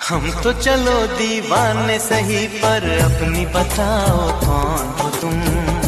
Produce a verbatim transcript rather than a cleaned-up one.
हम तो चलो दीवाने सही, पर अपनी बताओ कौन हो तुम।